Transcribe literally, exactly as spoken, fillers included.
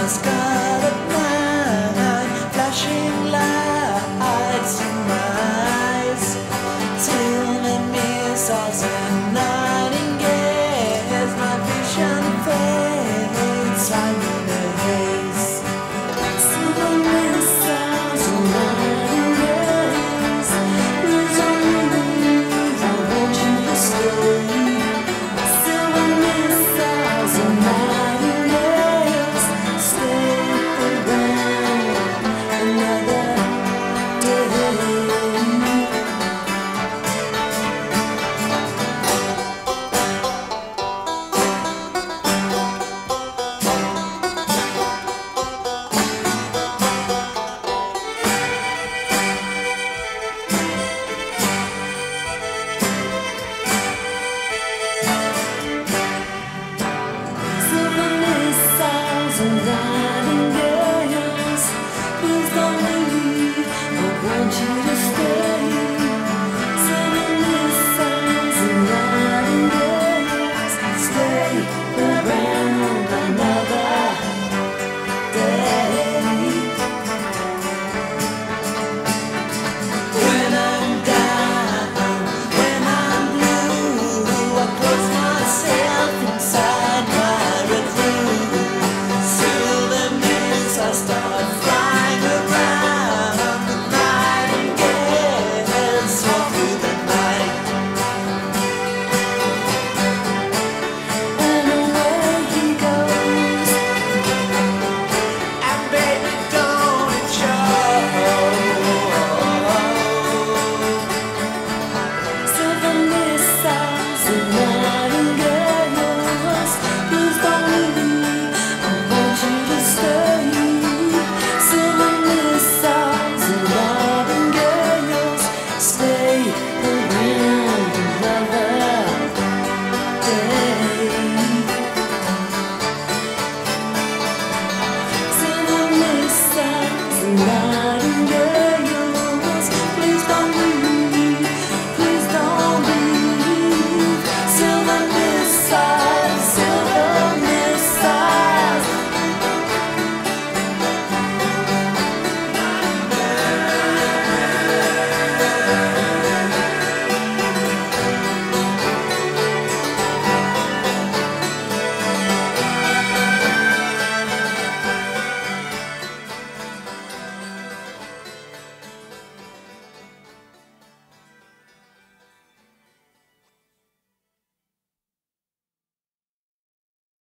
scarlet night, flashing lights in my eyes, tilted missiles and nightingales. My vision fades, I'm in a haze. Silver missiles and nightingales, who's on the move? I want you to stay. Silver missiles and nightingales, stay around another day. Silver missiles and